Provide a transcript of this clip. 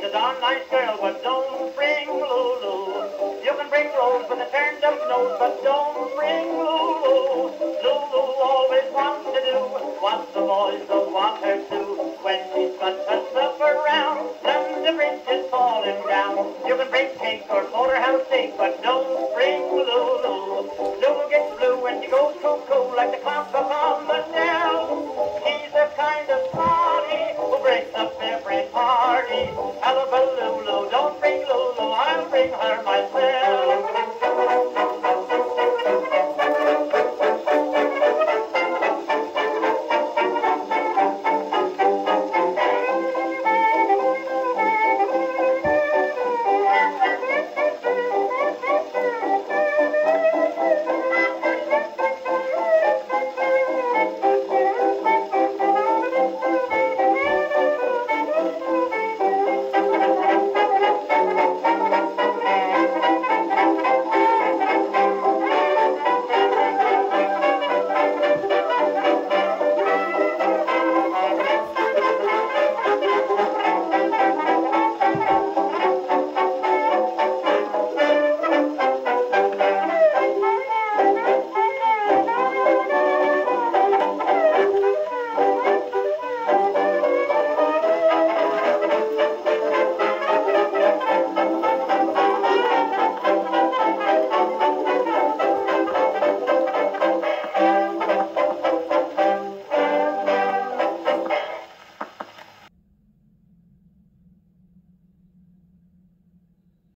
a darn nice girl, but don't bring Lulu. You can bring Rose with a turned up nose, but don't bring Lulu. Lulu always wants to do what the boys don't want her to. When she struts herself around, then the bridge is falling down. You can bring cake or porterhouse steak, but don't bring Lulu. Lulu gets blue when she goes cuckoo like the clock up on the shelf. She's the kind of party who breaks up every party. Hullabaloo, don't bring Lulu, I'll bring her myself.